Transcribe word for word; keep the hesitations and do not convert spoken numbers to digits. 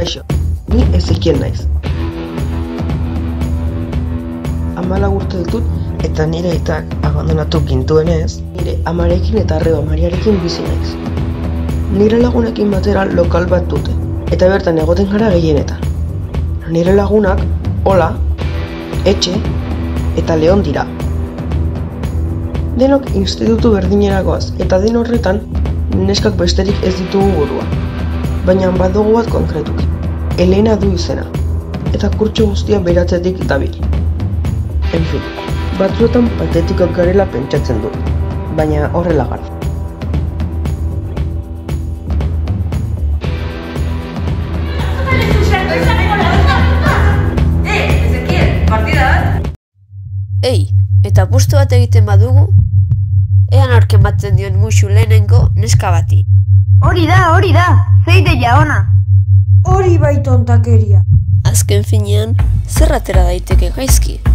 Kaixo, ni Ezekiel naiz. Hamalau urte ditut eta nire aitak abandonatu gintuenez, nire amarekin eta arreba Mariarekin bizi naiz. Nire lagunekin batera lokal bat dute, eta bertan egoten gara gehienetan. Nire lagunak Ola, Etxe eta Leon dira. Denok institutu berdineragoaz eta den horretan neskak besterik ez ditugu burua. Baina badugu bat konkretuki. Elena du izena, eta kurtso guztia beratzetik dabil. En fin, batzuetan patetikok garela pentsatzen dut, baina horrela gara. Ei, eta apustu bat egiten badugu, ean aurken batzen dion musu lehenengo neska bati. Hori da, hori da, zeideia ona. Hori bai tontakeria. Azken finean, zer atera daiteke gaizki?